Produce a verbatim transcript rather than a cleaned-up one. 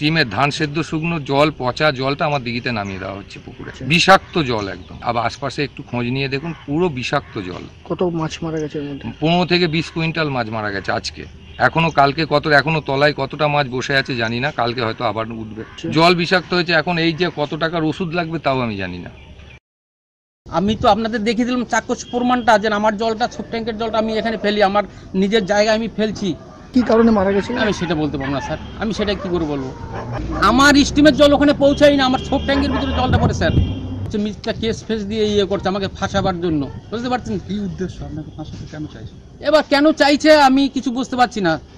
স্টিমের ধান সেদ্ধ শুকনো জল, পচা জলটা আমার দিঘিতে নামিয়ে দেওয়া হচ্ছে পুকুরে। বিষাক্ত জল একদম। আবার আশপাশে একটু খোঁজ নিয়ে দেখুন, পুরো বিষাক্ত জল। কত মাছ মারা গেছে এর মধ্যে? পনেরো থেকে বিশ কুইন্টাল মাছ মারা গেছে আজকে। এখনো কালকে কত, এখনো তলায় কতটা মাছ বসে আছে জানি না, কালকে হয়তো আবার উঠবে। জল বিষাক্ত হয়েছে। এখন এই যে কত টাকার ওষুধ লাগবে তাও আমি জানি না। আমি তো আপনাদের দেখিয়ে দিলাম চাক্ষুষ প্রমাণটা, যে আমার জলটা ছোট ট্যাঙ্কের জলটা আমি এখানে ফেলি, আমার নিজের জায়গায় আমি ফেলছি। কি কারণে মারা গেছে আমি সেটা বলতে পারবো না স্যার, আমি সেটা কি করে বলবো? আমার স্টিমের জল ওখানে পৌঁছাই না, আমার ছোট ট্যাঙ্কের ভিতরে জলটা পড়ে স্যার। মিথ্যা কেস ফেস দিয়ে ইয়ে করছে আমাকে ফাঁসাবার জন্য, বুঝতে পারছেন? কি উদ্দেশ্য আপনাকে ফাঁসাতে কেন চাইছে? এবার কেন চাইছে আমি কিছু বুঝতে পারছি না।